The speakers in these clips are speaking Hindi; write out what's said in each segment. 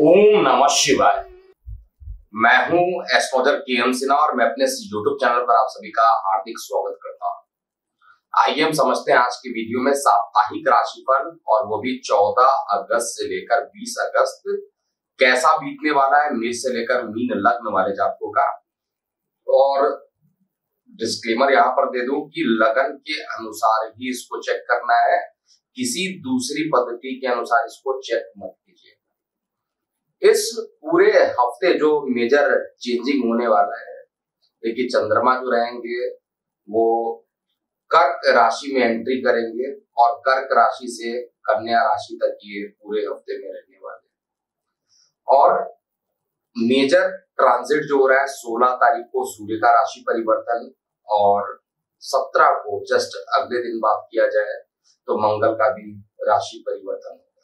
ओम नमः शिवाय। मैं हूं एस्ट्रोलॉजर के.एम. सिन्हा और मैं अपने यूट्यूब चैनल पर आप सभी का हार्दिक स्वागत करता हूं। आइए हम समझते हैं आज की वीडियो में साप्ताहिक राशिफल, और वो भी 14 अगस्त से लेकर 20 अगस्त कैसा बीतने वाला है मेष से लेकर मीन लग्न वाले जातकों का। और डिस्क्लेमर यहाँ पर दे दूं कि लगन के अनुसार ही इसको चेक करना है, किसी दूसरी पद्धति के अनुसार इसको चेक मत कीजिए। इस पूरे हफ्ते जो मेजर चेंजिंग होने वाला है, देखिए चंद्रमा जो रहेंगे वो कर्क राशि में एंट्री करेंगे और कर्क राशि से कन्या राशि तक ये पूरे हफ्ते में रहने वाले हैं। और मेजर ट्रांजिट जो हो रहा है 16 तारीख को सूर्य का राशि परिवर्तन, और 17 को जस्ट अगले दिन बात किया जाए तो मंगल का भी राशि परिवर्तन होगा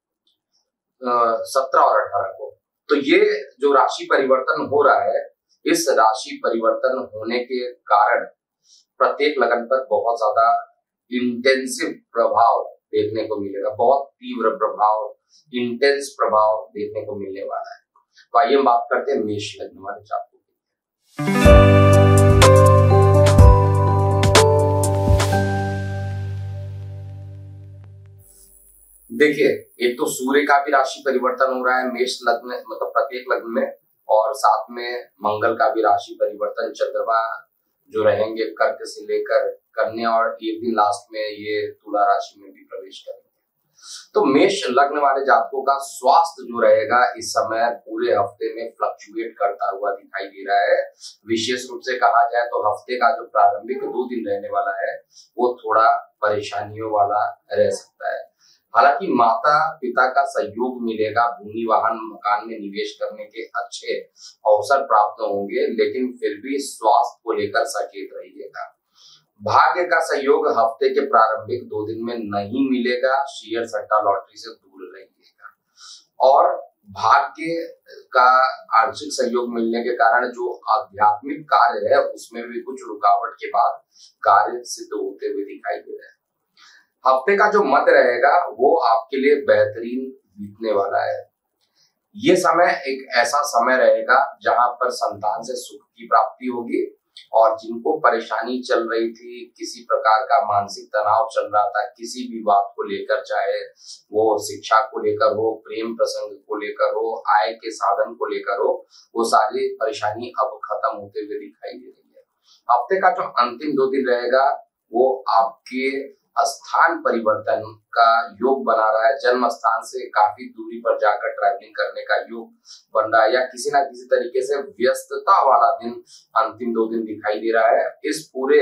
17 और 18 को। तो ये जो राशि परिवर्तन हो रहा है, इस राशि परिवर्तन होने के कारण प्रत्येक लगन पर बहुत ज्यादा इंटेंसिव प्रभाव देखने को मिलेगा, बहुत तीव्र प्रभाव, इंटेंस प्रभाव देखने को मिलने वाला है। तो आइए हम बात करते हैं मेष लग्न वाले जातकों की। देखिए, एक तो सूर्य का भी राशि परिवर्तन हो रहा है मेष लग्न, मतलब प्रत्येक लग्न में, और साथ में मंगल का भी राशि परिवर्तन। चंद्रमा जो रहेंगे कर्क से लेकर कन्या, और एक दिन लास्ट में ये तुला राशि में भी प्रवेश करेंगे। तो मेष लग्न वाले जातकों का स्वास्थ्य जो रहेगा इस समय पूरे हफ्ते में फ्लक्चुएट करता हुआ दिखाई दे रहा है। विशेष रूप से कहा जाए तो हफ्ते का जो प्रारंभिक 2 दिन रहने वाला है वो थोड़ा परेशानियों वाला रह सकता है। हालांकि माता पिता का सहयोग मिलेगा, भूमि वाहन मकान में निवेश करने के अच्छे अवसर प्राप्त होंगे, लेकिन फिर भी स्वास्थ्य को लेकर सचेत रहिएगा। भाग्य का सहयोग हफ्ते के प्रारंभिक 2 दिन में नहीं मिलेगा, शेयर सट्टा लॉटरी से दूर रहिएगा। और भाग्य का आंशिक सहयोग मिलने के कारण जो आध्यात्मिक कार्य है उसमें भी कुछ रुकावट के बाद कार्य सिद्ध होते हुए दिखाई दे रहे हैं। हफ्ते का जो मध्य रहेगा वो आपके लिए बेहतरीन बीतने वाला है। ये समय एक ऐसा समय रहेगा जहां पर संतान से सुख की प्राप्ति होगी, और जिनको परेशानी चल रही थी, किसी प्रकार का मानसिक तनाव चल रहा था किसी भी बात को लेकर, चाहे वो शिक्षा को लेकर हो, प्रेम प्रसंग को लेकर हो, आय के साधन को लेकर हो, वो सारी परेशानी अब खत्म होते हुए दिखाई दे रही है। हफ्ते का जो अंतिम 2 दिन रहेगा वो आपके स्थान परिवर्तन का योग बना रहा है। जन्म स्थान से काफी दूरी पर जाकर ट्रैवलिंग करने का योग बन रहा है, या किसी ना किसी तरीके से व्यस्तता वाला दिन अंतिम 2 दिन दिखाई दे रहा है। इस पूरे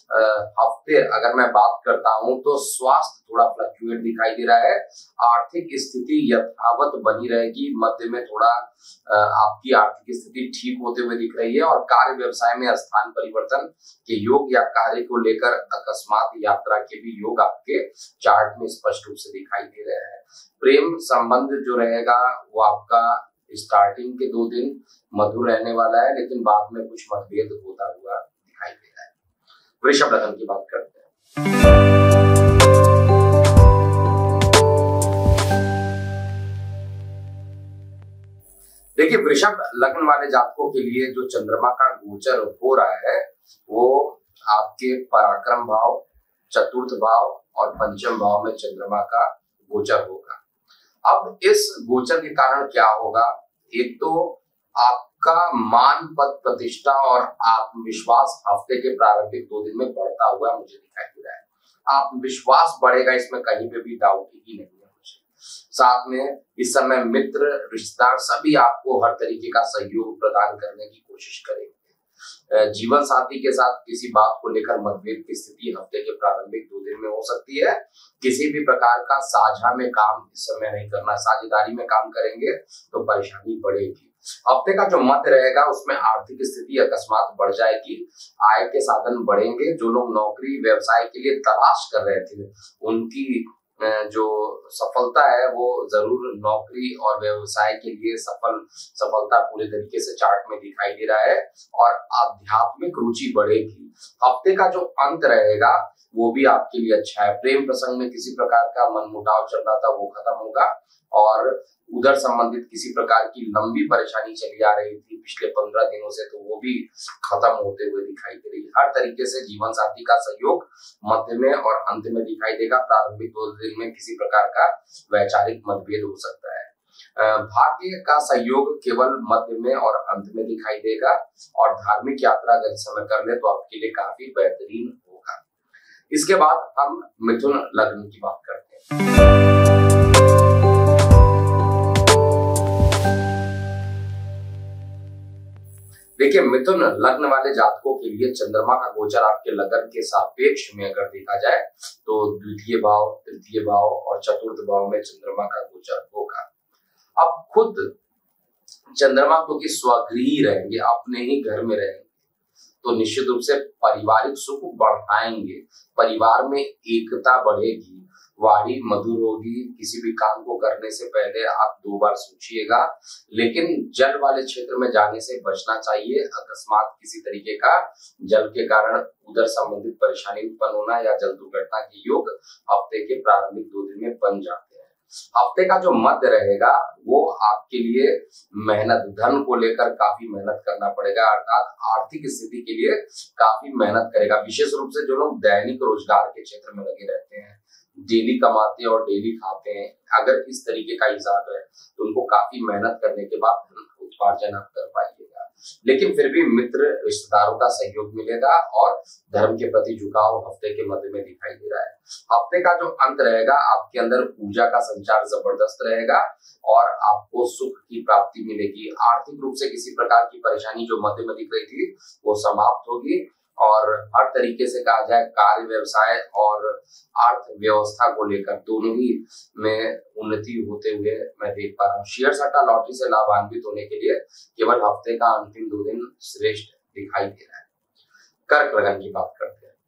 हफ्ते अगर मैं बात करता हूं तो स्वास्थ्य थोड़ा फ्लक्चुएट दिखाई दे रहा है। आर्थिक स्थिति यथावत बनी रहेगी, मध्य में थोड़ा आपकी आर्थिक स्थिति ठीक होते हुए दिख रही है, और कार्य व्यवसाय में स्थान परिवर्तन के योग या कार्य को लेकर अकस्मात यात्रा के भी योग आपके चार्ट में स्पष्ट रूप से दिखाई दे रहे हैं। प्रेम संबंध जो रहेगा वो आपका स्टार्टिंग के 2 दिन मधुर रहने वाला है, लेकिन बाद में कुछ मतभेद होता हुआ दिखाई दे रहा है। वृषभ लग्न की बात करते हैं। देखिए, वृषभ लग्न वाले जातकों के लिए जो चंद्रमा का गोचर हो रहा है वो आपके पराक्रम भाव, चतुर्थ भाव और पंचम भाव में चंद्रमा का गोचर होगा। अब इस गोचर के कारण क्या होगा, एक तो आपका मान पद प्रतिष्ठा और आत्मविश्वास हफ्ते के प्रारंभिक 2 दिन में बढ़ता हुआ मुझे दिखाई दे रहा है। आत्मविश्वास बढ़ेगा, इसमें कहीं पे भी डाउट ही नहीं है मुझे। साथ में इस समय मित्र रिश्तेदार सभी आपको हर तरीके का सहयोग प्रदान करने की कोशिश करेंगे। जीवन साथी के साथ किसी बात को लेकर मतभेद की स्थिति हफ्ते के प्रारंभिक 2 दिन में हो सकती है। किसी भी प्रकार का साझा में काम इस समय नहीं करना, साझेदारी में काम करेंगे तो परेशानी बढ़ेगी। हफ्ते का जो मध्य रहेगा उसमें आर्थिक स्थिति अकस्मात बढ़ जाएगी, आय के साधन बढ़ेंगे। जो लोग नौकरी व्यवसाय के लिए तलाश कर रहे थे उनकी जो सफलता है वो जरूर नौकरी और व्यवसाय के लिए सफलता पूरे तरीके से चार्ट में दिखाई दे रहा है, और आध्यात्मिक रुचि बढ़ेगी। हफ्ते का जो अंत रहेगा वो भी आपके लिए अच्छा है। प्रेम प्रसंग में किसी प्रकार का मनमुटाव चल रहा था वो खत्म होगा, और उधर संबंधित किसी प्रकार की लंबी परेशानी चली आ रही थी पिछले 15 दिनों से, तो वो भी खत्म होते हुए दिखाई दे रही है। हर तरीके से जीवन साथी का सहयोग मध्य में और अंत में दिखाई देगा। प्रारंभिक 2 दिन में किसी प्रकार का वैचारिक मतभेद हो सकता है। भाग्य का सहयोग केवल मध्य में और अंत में दिखाई देगा, और धार्मिक यात्रा अगर इस समय कर ले तो आपके लिए काफी बेहतरीन होगा। इसके बाद हम मिथुन लग्न की बात करते हैं। देखिए, मिथुन लग्न वाले जातकों के लिए चंद्रमा का गोचर आपके लग्न के सापेक्ष में अगर देखा जाए तो द्वितीय भाव, तृतीय भाव और चतुर्थ भाव में चंद्रमा का गोचर होगा। अब खुद चंद्रमा क्योंकि स्वगृही रहेंगे, अपने ही घर में रहेंगे, तो निश्चित रूप से पारिवारिक सुख बढ़ाएंगे, परिवार में एकता बढ़ेगी, वाणी मधुर होगी। किसी भी काम को करने से पहले आप 2 बार सोचिएगा, लेकिन जल वाले क्षेत्र में जाने से बचना चाहिए। अकस्मात किसी तरीके का जल के कारण उधर संबंधित परेशानी उत्पन्न होना या जल दुर्घटना के योग हफ्ते के प्रारंभिक 2 दिन में बन जाते हैं। हफ्ते का जो मध्य रहेगा वो आपके लिए मेहनत, धन को लेकर काफी मेहनत करना पड़ेगा, अर्थात आर्थिक स्थिति के लिए काफी मेहनत करेगा। विशेष रूप से जो लोग दैनिक रोजगार के क्षेत्र में लगे रहते हैं, डेली कमाते हैं और डेली खाते हैं, अगर इस तरीके का हिसाब है तो उनको काफी मेहनत करने के बाद धन उपार्जन आप कर पाइएगा। लेकिन फिर भी मित्र रिश्तेदारों का सहयोग मिलेगा और धर्म के प्रति झुकाव हफ्ते के मध्य में दिखाई दे रहा है। हफ्ते का जो अंत रहेगा आपके अंदर ऊर्जा का संचार जबरदस्त रहेगा और आपको सुख की प्राप्ति मिलेगी। आर्थिक रूप से किसी प्रकार की परेशानी जो मध्य में दिख रही थी वो समाप्त होगी, और हर तरीके से कहा जाए कार्य, व्यवसाय और अर्थव्यवस्था को लेकर दोनों ही में उन्नति होते हुए मैं देख पा रहा हूँ। शेयर सट्टा लॉटरी से लाभान्वित होने के लिए केवल हफ्ते का अंतिम 2 दिन श्रेष्ठ दिखाई दे रहा है। कर्क लग्न की बात करते हैं।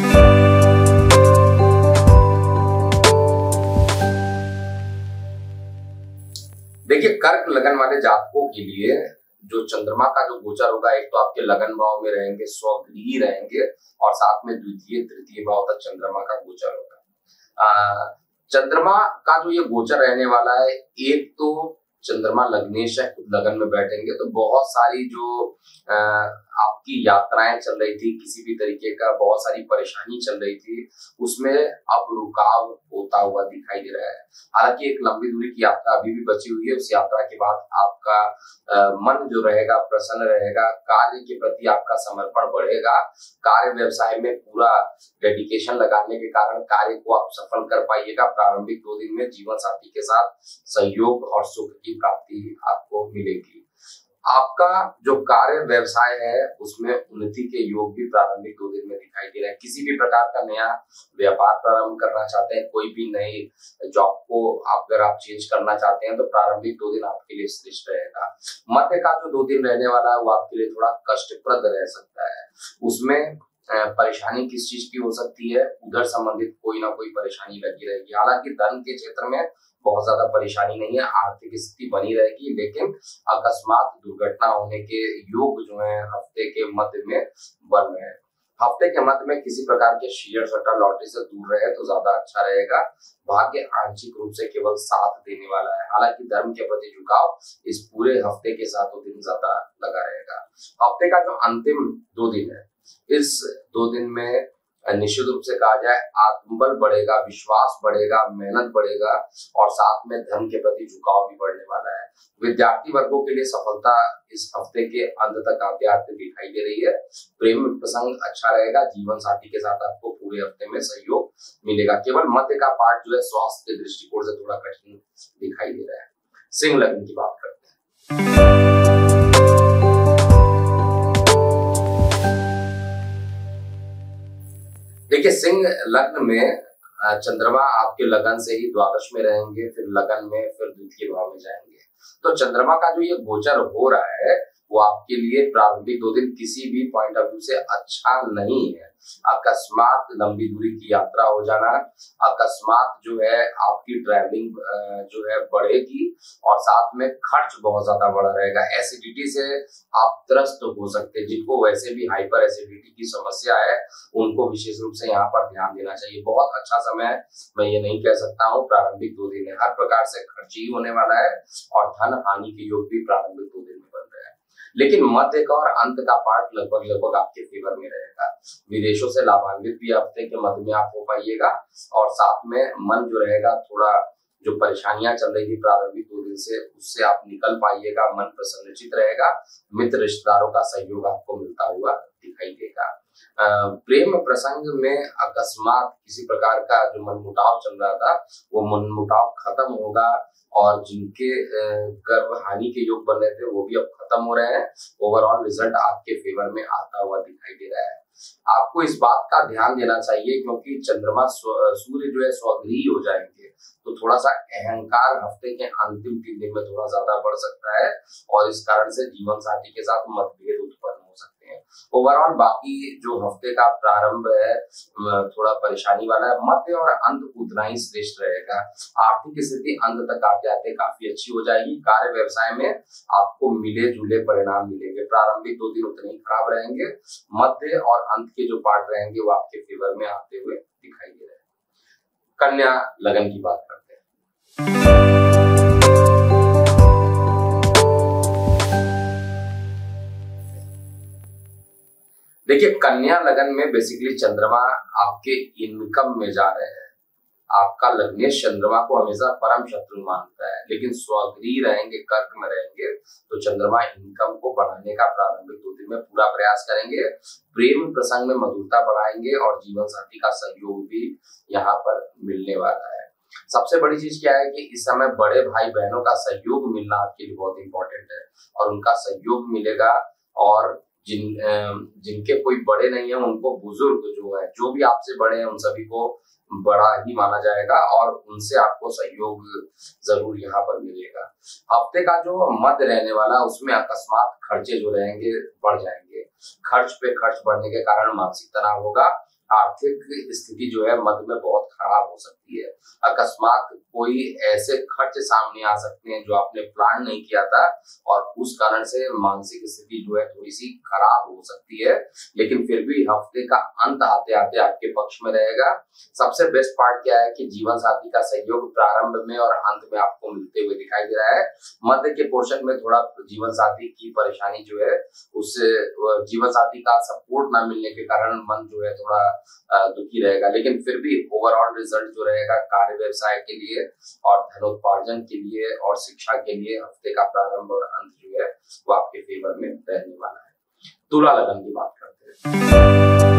देखिए, कर्क लगन वाले जातकों के लिए जो चंद्रमा का जो गोचर होगा, एक तो आपके लगन भाव में रहेंगे, स्वगृही रहेंगे, और साथ में द्वितीय तृतीय भाव तक चंद्रमा का गोचर होगा। चंद्रमा का जो ये गोचर रहने वाला है, एक तो चंद्रमा लग्नेश है, लगन में बैठेंगे तो बहुत सारी जो आपकी यात्राएं चल रही थी, किसी भी तरीके का बहुत सारी परेशानी चल रही थी, उसमें अब रुकाव होता हुआ दिखाई दे रहा है। हालांकि एक लंबी दूरी की यात्रा अभी भी बची हुई है, उस यात्रा के बाद आपका मन जो रहेगा प्रसन्न रहेगा, कार्य के प्रति आपका समर्पण बढ़ेगा, कार्य व्यवसाय में पूरा डेडिकेशन लगाने के कारण कार्य को आप सफल कर पाइएगा। प्रारंभिक 2 दिन में जीवन साथी के साथ सहयोग और सुख की प्राप्ति आपको मिलेगी। आपका जो कार्य व्यवसाय है उसमें उन्नति के योग भी प्रारंभिक 2 दिन में दिखाई दे रहे हैं। किसी भी प्रकार का नया व्यापार प्रारंभ करना चाहते हैं, कोई भी नई जॉब को अगर आप चेंज करना चाहते हैं तो प्रारंभिक 2 दिन आपके लिए श्रेष्ठ रहेगा। मध्य का जो 2 दिन रहने वाला है वो आपके लिए थोड़ा कष्टप्रद रह सकता है। उसमें परेशानी किस चीज की हो सकती है, उधर संबंधित कोई ना कोई परेशानी लगी रहेगी। हालांकि धन के क्षेत्र में बहुत ज्यादा परेशानी नहीं है, आर्थिक स्थिति बनी रहेगी, लेकिन अकस्मात दुर्घटना होने के योग जो है हफ्ते के मध्य में बन रहे हैं। हफ्ते के मध्य में किसी प्रकार के शेयर सट्टा लॉटरी से दूर रहे तो ज्यादा अच्छा रहेगा। भाग्य आंशिक रूप से केवल साथ देने वाला है, हालांकि धर्म के प्रति झुकाव इस पूरे हफ्ते के 7 दिन ज्यादा लगा रहेगा। हफ्ते का जो अंतिम 2 दिन है, इस 2 दिन में निश्चित रूप से कहा जाए आत्मबल बढ़ेगा, विश्वास बढ़ेगा, मेहनत बढ़ेगा और साथ में धन के प्रति झुकाव भी बढ़ने वाला है। विद्यार्थी वर्गों के लिए सफलता इस हफ्ते के अंत तक आते आते दिखाई दे रही है। प्रेम प्रसंग अच्छा रहेगा, जीवन साथी के साथ आपको पूरे हफ्ते में सहयोग मिलेगा। केवल मध्य का पार्ट जो है स्वास्थ्य के दृष्टिकोण से थोड़ा कठिन दिखाई दे रहा है। सिंह लग्न की बात करते हैं। देखिए, सिंह लग्न में चंद्रमा आपके लगन से ही द्वादश में रहेंगे, फिर लगन में, फिर द्वितीय भाव में जाएंगे। तो चंद्रमा का जो ये गोचर हो रहा है वो आपके लिए प्रारंभिक 2 दिन किसी भी पॉइंट ऑफ व्यू से अच्छा नहीं है। अकस्मात लंबी दूरी की यात्रा हो जाना, अकस्मात जो है आपकी ट्रैवलिंग जो है बढ़ेगी और साथ में खर्च बहुत ज्यादा बढ़ा रहेगा। एसिडिटी से आप त्रस्त हो सकते हैं। जिनको वैसे भी हाइपर एसिडिटी की समस्या है उनको विशेष रूप से यहाँ पर ध्यान देना चाहिए। बहुत अच्छा समय है, मैं ये नहीं कह सकता हूँ। प्रारंभिक 2 दिन है, हर प्रकार से खर्च ही होने वाला है और धन हानि के योग भी प्रारंभिक 2 दिन में बन रहे हैं। लेकिन मध्य का और अंत का पार्ट लगभग आपके फेवर में रहेगा। विदेशों से लाभान्वित भी हफ्ते के मध्य में आप हो पाइएगा और साथ में मन जो रहेगा, थोड़ा जो परेशानियां चल रही थी प्रारंभिक 2 दिन से, उससे आप निकल पाइएगा। मन प्रसन्नचित रहेगा। मित्र रिश्तेदारों का सहयोग आपको मिलता हुआ दिखाई देगा। प्रेम प्रसंग में अकस्मात किसी प्रकार का जो मनमुटाव चल रहा था वो मनमुटाव खत्म होगा और जिनके गर्भ हानि के योग बन रहे थे वो भी अब खत्म हो रहे हैं। ओवरऑल रिजल्ट आपके फेवर में आता हुआ दिखाई दे रहा है। आपको इस बात का ध्यान देना चाहिए क्योंकि चंद्रमा सूर्य जो है स्वगृही हो जाएंगे, तो थोड़ा सा अहंकार हफ्ते के अंतिम 3 दिन में थोड़ा ज्यादा बढ़ सकता है और इस कारण से जीवन साथी के साथ मतभेद उत्पन्न हो सकते हैं। ओवरऑल बाकी जो हफ्ते का प्रारंभ है थोड़ा परेशानी वाला है। मध्य और अंत उतना ही श्रेष्ठ रहेगा। आर्थिक स्थिति अंत तक आते आते काफी अच्छी हो जाएगी। कार्य व्यवसाय में आपको मिले जुले परिणाम मिलेंगे। प्रारंभिक 2 दिन उतने ही खराब रहेंगे। मध्य और अंत के जो पार्ट रहेंगे वो आपके फेवर में आते हुए दिखाई दे रहे हैं। कन्या लगन की बात करते हैं। देखिए, कन्या लगन में बेसिकली चंद्रमा आपके इनकम में जा रहे हैं। आपका लग्नेश चंद्रमा को हमेशा परम शत्रु मानता है, लेकिन स्वगृही रहेंगे, कर्क में रहेंगे तो चंद्रमा इनकम को बढ़ाने का प्रारंभिक 2 दिन में पूरा प्रयास करेंगे। प्रेम प्रसंग में मधुरता बढ़ाएंगे और जीवन साथी का सहयोग भी यहाँ पर मिलने वाला है। सबसे बड़ी चीज क्या है कि इस समय बड़े भाई बहनों का सहयोग मिलना आपके लिए बहुत इंपॉर्टेंट है और उनका सहयोग मिलेगा। और जिनके कोई बड़े नहीं है उनको बुजुर्ग जो है, जो भी आपसे बड़े हैं, उन सभी को बड़ा ही माना जाएगा और उनसे आपको सहयोग जरूर यहाँ पर मिलेगा। हफ्ते का जो मध्य रहने वाला उसमें अकस्मात खर्चे जो रहेंगे बढ़ जाएंगे। खर्च पे खर्च बढ़ने के कारण मानसिक तनाव होगा। आर्थिक स्थिति जो है मध्य में बहुत खराब हो सकती है। अकस्मात कोई ऐसे खर्च सामने आ सकते हैं जो आपने प्लान नहीं किया था और उस कारण से मानसिक स्थिति जो है थोड़ी सी खराब हो सकती है। लेकिन फिर भी हफ्ते का अंत आते आते आपके पक्ष में रहेगा। सबसे बेस्ट पार्ट क्या है कि जीवन साथी का सहयोग प्रारंभ में और अंत में आपको मिलते हुए दिखाई दे रहा है। मध्य के पोर्शन में थोड़ा जीवन साथी की परेशानी जो है उससे जीवन साथी का सपोर्ट ना मिलने के कारण मन जो है थोड़ा दुखी रहेगा। लेकिन फिर भी ओवरऑल रिजल्ट जो रहेगा कार्य व्यवसाय के लिए और धनोपार्जन के लिए और शिक्षा के लिए हफ्ते का प्रारंभ और अंत जो है वो आपके फेवर में रहने वाला है। तुला लगन की बात करते हैं।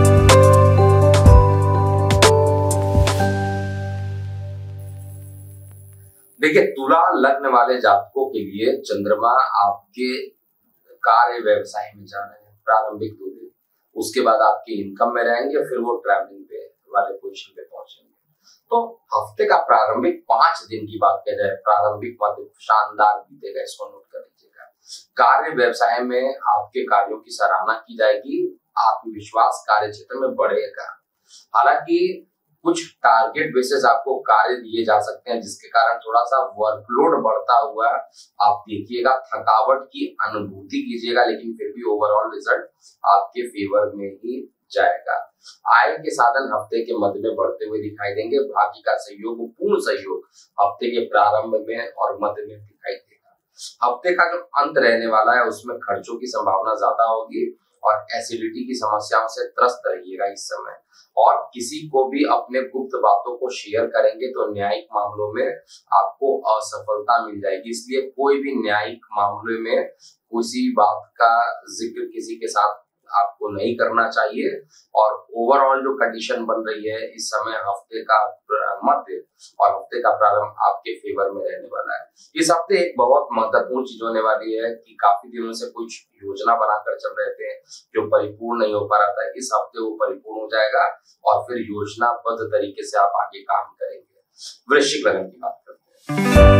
देखिए, तुला लग्न वाले जातकों के लिए चंद्रमा आपके कार्य व्यवसाय में जा रहे हैं प्रारंभिक 2 दिन। उसके बाद आपकी इनकम में रहेंगे, फिर वो ट्रैवलिंग पे वाले पोजीशन पे पहुंचेंगे। तो हफ्ते का प्रारंभिक 5 दिन की बात करें, प्रारंभिक मध्य शानदार बीतेगा, इसको नोट कर लीजिएगा। कार्य व्यवसाय में आपके कार्यों की सराहना की जाएगी। आत्मविश्वास कार्य क्षेत्र में बढ़ेगा। हालांकि कुछ टारगेट बेसिस आपको कार्य दिए जा सकते हैं जिसके कारण थोड़ा सा वर्कलोड बढ़ता हुआ आप देखिएगा, थकावट की अनुभूति कीजिएगा, लेकिन फिर भी ओवरऑल रिजल्ट आपके फेवर में ही जाएगा। आय के साधन हफ्ते के मध्य में बढ़ते हुए दिखाई देंगे। भाग्य का सहयोग, पूर्ण सहयोग हफ्ते के प्रारंभ में और मध्य में दिखाई देगा। हफ्ते का जो अंत रहने वाला है उसमें खर्चों की संभावना ज्यादा होगी और एसिडिटी की समस्याओं से त्रस्त रहिएगा इस समय। और किसी को भी अपने गुप्त बातों को शेयर करेंगे तो न्यायिक मामलों में आपको असफलता मिल जाएगी। इसलिए कोई भी न्यायिक मामले में किसी बात का जिक्र किसी के साथ आपको नहीं करना चाहिए। और ओवरऑल जो कंडीशन बन रही है इस समय हफ्ते का मध्य और हफ्ते का प्रारंभ आपके फेवर में रहने वाला है। इस हफ्ते एक बहुत महत्वपूर्ण चीज होने वाली है कि काफी दिनों से कुछ योजना बनाकर चल रहे थे जो परिपूर्ण नहीं हो पा रहा था, इस हफ्ते वो परिपूर्ण हो जाएगा और फिर योजनाबद्ध तरीके से आप आगे काम करेंगे। वृश्चिक लगन की बात करते हैं।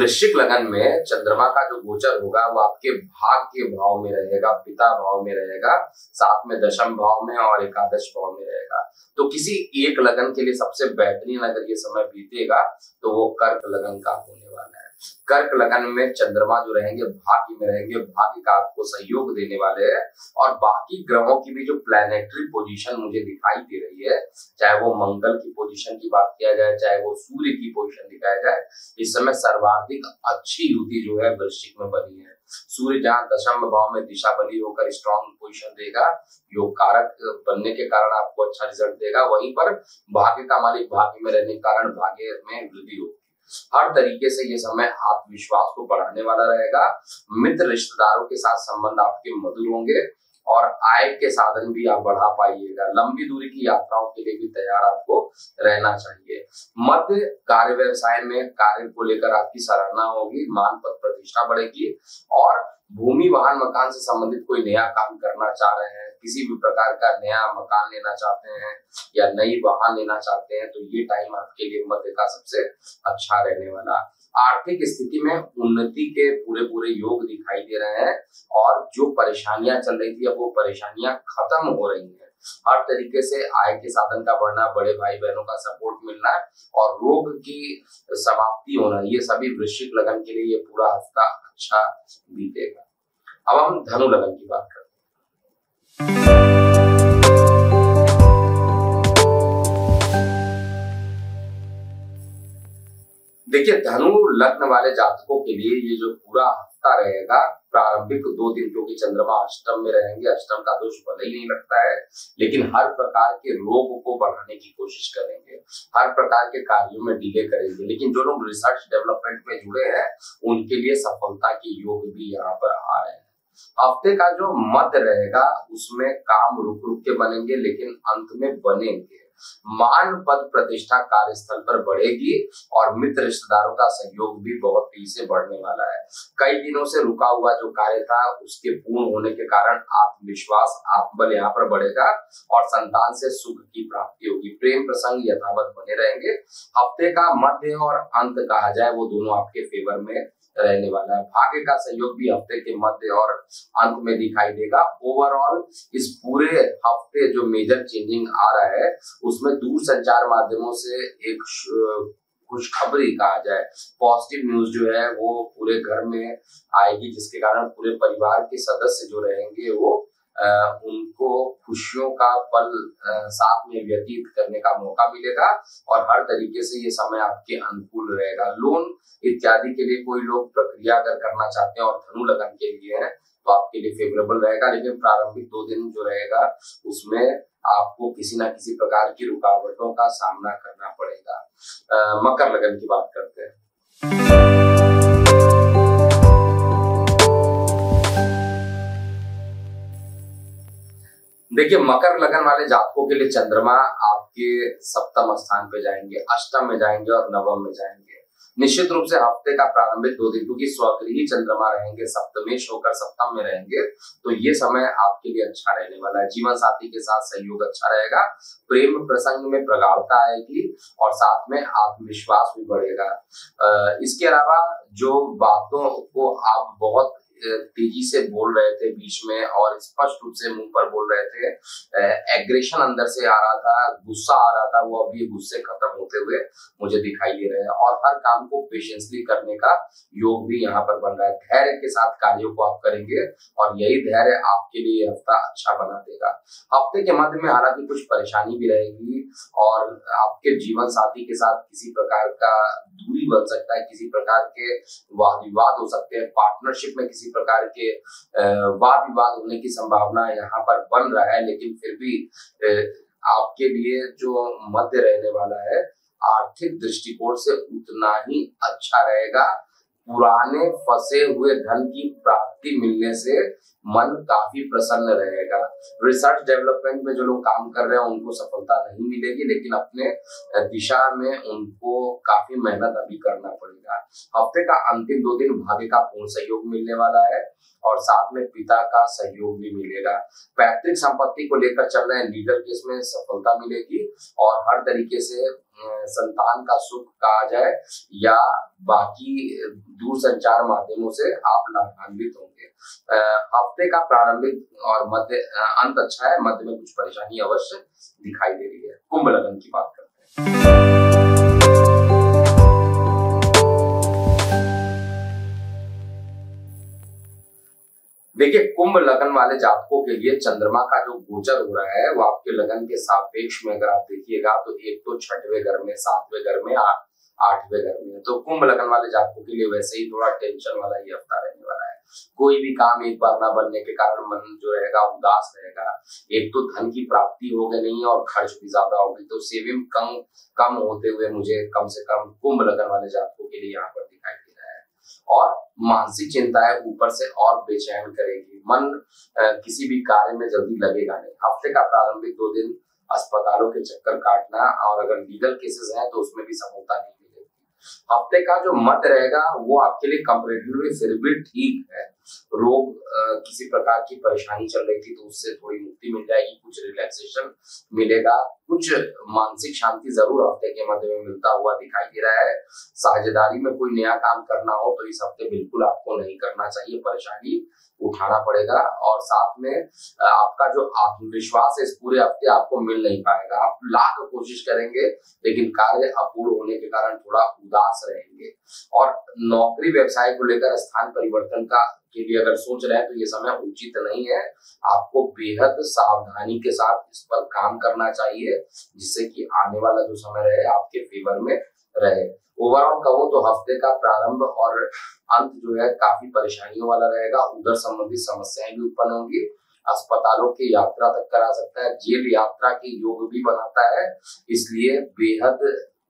वृश्चिक लगन में चंद्रमा का जो गोचर होगा वो आपके भाग के भाव में रहेगा, पिता भाव में रहेगा, साथ में दशम भाव में और एकादश भाव में रहेगा। तो किसी एक लगन के लिए सबसे बेहतरीन अगर ये समय बीतेगा तो वो कर्क लगन का होने वाला है। कर्क लगन में चंद्रमा जो रहेंगे भाग्य में रहेंगे, भाग्य का आपको सहयोग देने वाले हैं। और बाकी ग्रहों की भी जो प्लैनेटरी पोजीशन मुझे दिखाई दे रही है, चाहे वो मंगल की पोजीशन की बात किया जाए, चाहे वो सूर्य की पोजीशन दिखाया जाए, इस समय सर्वाधिक अच्छी युति जो है वृश्चिक में बनी है। सूर्य जहां दशम भाव में दिशा बनी होकर स्ट्रॉन्ग पोजीशन देगा, योग कारक बनने के कारण आपको अच्छा रिजल्ट देगा। वहीं पर भाग्य का मालिक भाग्य में रहने के कारण भाग्य में वृद्धि होगी। हर तरीके से ये समय आत्मविश्वास को बढ़ाने वाला रहेगा। मित्र रिश्तेदारों के साथ संबंध आपके मधुर होंगे और आय के साधन भी आप बढ़ा पाइएगा। लंबी दूरी की यात्राओं के लिए भी तैयार आपको रहना चाहिए। मध्य कार्य व्यवसाय में कार्य को लेकर आपकी सराहना होगी, मान पद प्रतिष्ठा बढ़ेगी। और भूमि वाहन मकान से संबंधित कोई नया काम करना चाह रहे हैं, किसी भी प्रकार का नया मकान लेना चाहते हैं या नई वाहन लेना चाहते हैं, तो ये टाइम आपके लिए मध्य का सबसे अच्छा रहने वाला। आर्थिक स्थिति में उन्नति के पूरे योग दिखाई दे रहे हैं और जो परेशानियां चल रही थी अब वो परेशानियां खत्म हो रही हैं। हर तरीके से आय के साधन का बढ़ना, बड़े भाई बहनों का सपोर्ट मिलना और रोग की समाप्ति होना, ये सभी वृश्चिक लगन के लिए ये पूरा हफ्ता अच्छा बीतेगा। अब हम धनु लगन की बात करते हैं। देखिए, धनु लग्न वाले जातकों के लिए ये जो पूरा हफ्ता रहेगा, प्रारंभिक 2 दिन क्योंकि चंद्रमा अष्टम में रहेंगे, अष्टम का दोष भले ही नहीं लगता है, लेकिन हर प्रकार के रोग को बढ़ाने की कोशिश करेंगे, हर प्रकार के कार्यों में डिले करेंगे। लेकिन जो लोग रिसर्च डेवलपमेंट में जुड़े हैं उनके लिए सफलता के योग भी यहाँ पर आ रहे हैं। हफ्ते का जो मध्य रहेगा उसमें काम रुक रुक के बनेंगे लेकिन अंत में बनेंगे। मान पद प्रतिष्ठा कार्यस्थल पर बढ़ेगी और मित्र रिश्तेदारों का सहयोग भी बहुत तेजी से बढ़ने वाला है। कई दिनों से रुका हुआ जो कार्य था उसके पूर्ण होने के कारण आत्मविश्वास, आत्मबल यहाँ पर बढ़ेगा और संतान से सुख की प्राप्ति होगी। प्रेम प्रसंग यथावत बने रहेंगे। हफ्ते का मध्य और अंत कहा जाए वो दोनों आपके फेवर में रहने वाला है। भाग्य का सहयोग भी हफ्ते के मध्य और अंत में दिखाई देगा। ओवरऑल इस पूरे हफ्ते जो मेजर चेंजिंग आ रहा है उसमें दूर संचार माध्यमों से एक खुशखबरी कहा जाए, पॉजिटिव न्यूज जो है वो पूरे घर में आएगी, जिसके कारण पूरे परिवार के सदस्य जो रहेंगे वो उनको खुशियों का पल साथ में व्यतीत करने का मौका मिलेगा और हर तरीके से ये समय आपके अनुकूल रहेगा। लोन इत्यादि के लिए कोई लोग प्रक्रिया अगर करना चाहते हैं और धनु लगन के लिए है तो आपके लिए फेवरेबल रहेगा। लेकिन प्रारंभिक 2 दिन जो रहेगा उसमें आपको किसी ना किसी प्रकार की रुकावटों का सामना करना पड़ेगा। मकर लगन की बात करते हैं। देखिए, मकर लगन वाले जातकों के लिए चंद्रमा आपके सप्तम स्थान पे जाएंगे, अष्टम में जाएंगे और नवम में जाएंगे। निश्चित रूप से हफ्ते का प्रारंभिक 2 दिन क्योंकि स्वगृही चंद्रमा रहेंगे, सप्तमेश होकर सप्तम में रहेंगे, तो ये समय आपके लिए अच्छा रहने वाला है। जीवन साथी के साथ सहयोग अच्छा रहेगा, प्रेम प्रसंग में प्रगाढ़ता आएगी और साथ में आत्मविश्वास भी बढ़ेगा। इसके अलावा जो बातों को आप बहुत तेजी से बोल रहे थे बीच में और स्पष्ट रूप से मुंह पर बोल रहे थे, एग्रेशन अंदर से आ रहा था, गुस्सा आ रहा था, वो अभी गुस्से खत्म होते हुए मुझे दिखाई दे रहे हैं और हर काम को पेशेंसली करने का योग भी यहाँ पर बन रहा है। धैर्य के साथ कार्यों को आप करेंगे और यही धैर्य आपके लिए हफ्ता अच्छा बना देगा। हफ्ते के मध्य में हालांकि कुछ परेशानी भी रहेगी और आपके जीवन साथी के साथ किसी प्रकार का दूरी बन सकता है, किसी प्रकार के वाद विवाद हो सकते हैं, पार्टनरशिप में किसी प्रकार के वाद विवाद होने की संभावना यहाँ पर बन रहा है। लेकिन फिर भी आपके लिए जो मध्य रहने वाला है आर्थिक दृष्टिकोण से उतना ही अच्छा रहेगा। पुराने फंसे हुए धन की प्राप्ति मिलने से मन काफी प्रसन्न रहेगा। रिसर्च डेवलपमेंट में जो लोग काम कर रहे हैं उनको सफलता नहीं मिलेगी, लेकिन अपने दिशा में उनको काफी मेहनत अभी करना पड़ेगा। हफ्ते का अंतिम 2 दिन भाग्य का पूर्ण सहयोग मिलने वाला है और साथ में पिता का सहयोग भी मिलेगा। पैतृक संपत्ति को लेकर चल रहे लीगल केस में सफलता मिलेगी और हर तरीके से संतान का सुख कहा जाए या बाकी दूर संचार माध्यमों से आप लाभान्वित होंगे। हफ्ते का प्रारंभिक और मध्य अंत अच्छा है, मध्य में कुछ परेशानी अवश्य दिखाई दे रही है। कुंभ लगन की बात करते हैं। देखिए, कुंभ लगन वाले जातकों के लिए चंद्रमा का जो गोचर हो रहा है वो आपके लगन के सापेक्ष में अगर आप देखिएगा तो एक तो 6वें घर में, 7वें घर में, 8वें घर में। तो कुंभ लगन वाले जातकों के लिए वैसे ही थोड़ा टेंशन वाला ये हफ्ता रहने वाला है। कोई भी काम एक बार ना बनने के कारण मन जो रहेगा उदास रहेगा। एक तो धन की प्राप्ति होगी नहीं और खर्च भी ज्यादा होगी, तो सेविंग कम होते हुए मुझे कम से कम कुंभ लगन वाले जातकों के लिए यहाँ पर दिखाई दे रहा है। और मानसिक चिंताएं ऊपर से और बेचैन करेगी। मन किसी भी कार्य में जल्दी लगेगा नहीं। हफ्ते का प्रारंभिक 2 दिन अस्पतालों के चक्कर काटना और अगर लीगल केसेस हैं तो उसमें भी सफलता नहीं मिलेगी। हफ्ते का जो मध्य रहेगा वो आपके लिए कंपैरेटिवली फिर भी ठीक है। रोग किसी प्रकार की परेशानी चल रही थी तो उससे थोड़ी मुक्ति मिल जाएगी, कुछ रिलैक्सेशन मिलेगा, कुछ मानसिक शांति जरूर हफ्ते के मध्य में मिलता हुआ दिखाई दे रहा है। साझेदारी में कोई नया काम करना हो तो इस हफ्ते बिल्कुल आपको नहीं करना चाहिए, परेशानी उठाना पड़ेगा। और साथ में आपका जो आत्मविश्वास है इस पूरे हफ्ते आपको मिल नहीं पाएगा। आप लाख कोशिश करेंगे लेकिन कार्य अपूर्ण होने के कारण थोड़ा उदास रहेंगे। और नौकरी व्यवसाय को लेकर स्थान परिवर्तन के लिए अगर सोच रहे हैं तो ये समय उचित नहीं है। आपको बेहद सावधानी के साथ इस पर काम करना चाहिए जिससे कि आने वाला जो समय रहे आपके फेवर में रहे। ओवरऑल कहूं तो हफ्ते का प्रारंभ और अंत जो है काफी परेशानियों वाला रहेगा। उधर संबंधित समस्याएं भी उत्पन्न होंगी। अस्पतालों की यात्रा तक करा सकता है, जेल यात्रा के योग भी बनाता है। इसलिए बेहद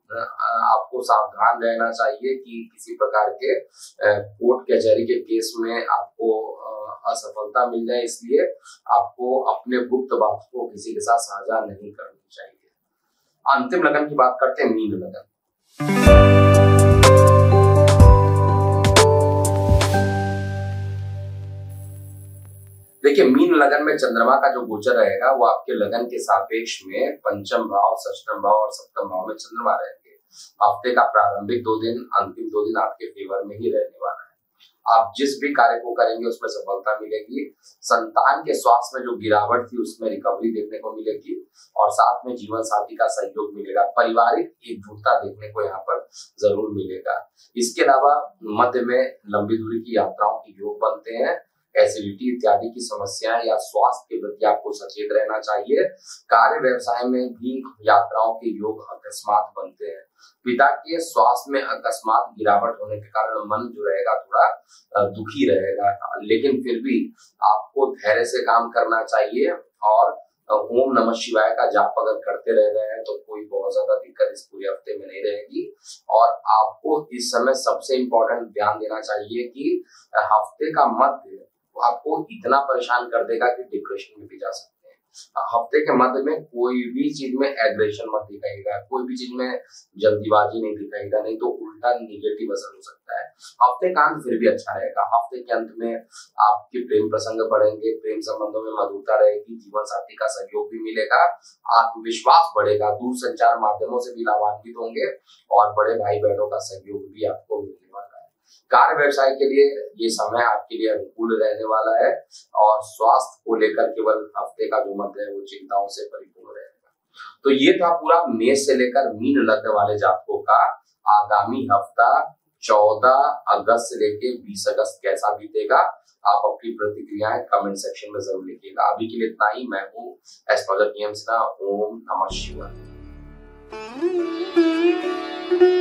आपको सावधान रहना चाहिए कि किसी प्रकार के कोर्ट कचहरी के केस में आपको असफलता मिल जाए। इसलिए आपको अपने गुप्त बात को किसी के साथ साझा नहीं करनी चाहिए। अंतिम लगन की बात करते हैं, मीन लगन। देखिए, मीन लगन में चंद्रमा का जो गोचर रहेगा वो आपके लगन के सापेक्ष में पंचम भाव, षष्ठम भाव और सप्तम भाव में चंद्रमा रहेंगे। हफ्ते का प्रारंभिक 2 दिन, अंतिम 2 दिन आपके फेवर में ही रहने वाला है। आप जिस भी कार्य को करेंगे उसमें सफलता मिलेगी। संतान के स्वास्थ्य में जो गिरावट थी उसमें रिकवरी देखने को मिलेगी और साथ में जीवन साथी का सहयोग मिलेगा। पारिवारिक एकजुटता देखने को यहाँ पर जरूर मिलेगा। इसके अलावा मध्य में लंबी दूरी की यात्राओं के योग बनते हैं। एसिडिटी इत्यादि की समस्याएं या स्वास्थ्य के प्रति आपको सचेत रहना चाहिए। कार्य व्यवसाय में भी यात्राओं के योग अकस्मात बनते हैं। पिता के स्वास्थ्य में अकस्मात गिरावट होने के कारण मन जो रहेगा थोड़ा दुखी रहेगा, लेकिन फिर भी आपको धैर्य से काम करना चाहिए और ओम नमः शिवाय का जाप अगर करते रह रहे हैं तो कोई बहुत ज्यादा दिक्कत इस पूरे हफ्ते में नहीं रहेगी। और आपको इस समय सबसे इम्पोर्टेंट ध्यान देना चाहिए कि हफ्ते का मध्य आपको इतना परेशान कर देगा कि डिप्रेशन में भी जा सकते हैं। हफ्ते के मध्य में कोई भी चीज में एग्रेशन मत दिखाएगा, कोई भी चीज में जल्दीबाजी नहीं दिखाएगा, नहीं तो उल्टा निगेटिव असर हो सकता है। हफ्ते का अंत फिर भी अच्छा रहेगा। हफ्ते के अंत में आपके प्रेम प्रसंग बढ़ेंगे, प्रेम संबंधों में मधुरता रहेगी, जीवन साथी का सहयोग भी मिलेगा, आत्मविश्वास बढ़ेगा, दूर संचार माध्यमों से भी लाभान्वित होंगे और बड़े भाई बहनों का सहयोग भी आपको मिलने वाला है। कार्य व्यवसाय के लिए ये समय आपके लिए अनुकूल रहने वाला है और स्वास्थ्य को लेकर केवल हफ्ते का जो मध्य है वो चिंताओं से परिपूर्ण रहेगा। तो ये था पूरा मेष से लेकर मीन लग्न वाले जातकों का आगामी हफ्ता 14 अगस्त से लेकर 20 अगस्त कैसा बीतेगा। आप अपनी प्रतिक्रियाएं कमेंट सेक्शन में जरूर लिखिएगा। अभी के लिए इतना ही। मैं हूँ एस्ट्रोलॉजर PM सिन्हा। ओम नमः शिवाय।